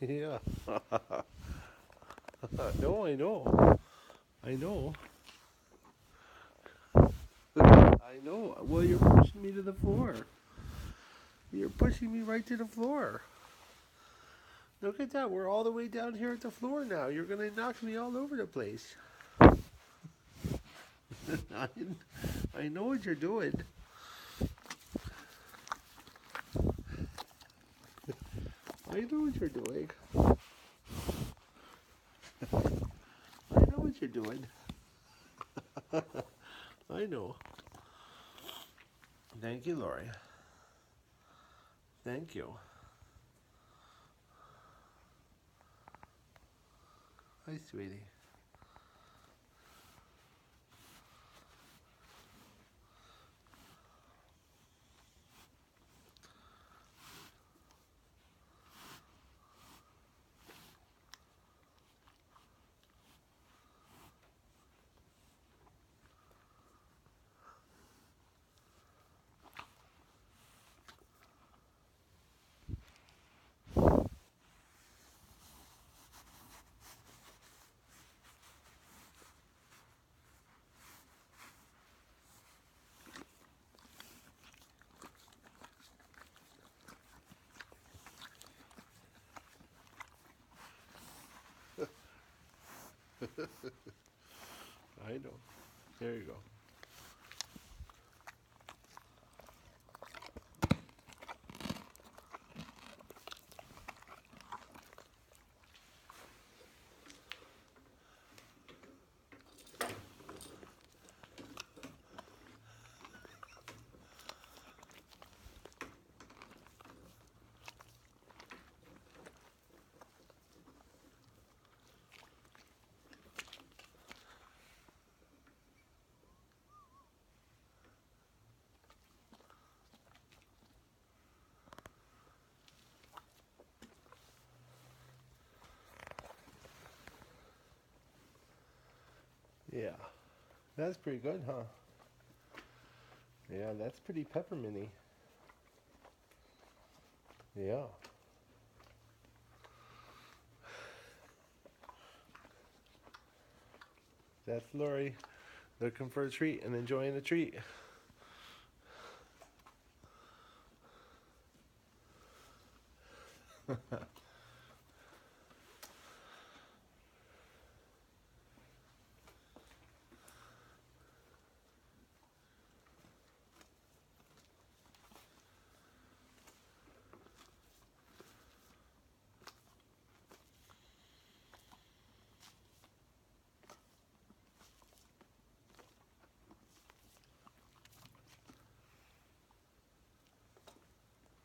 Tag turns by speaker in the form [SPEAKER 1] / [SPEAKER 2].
[SPEAKER 1] Yeah. No, I know. I know. I know. Well, you're pushing me to the floor. You're pushing me right to the floor. Look at that. We're all the way down here at the floor now. You're going to knock me all over the place. I, I know what you're doing. I know what you're doing. I know what you're doing. I know. Thank you, Lori. Thank you. Hi, sweetie. I know. There you go. Yeah. That's pretty good, huh? Yeah, that's pretty pepperminty. Yeah. That's Lori looking for a treat and enjoying a treat.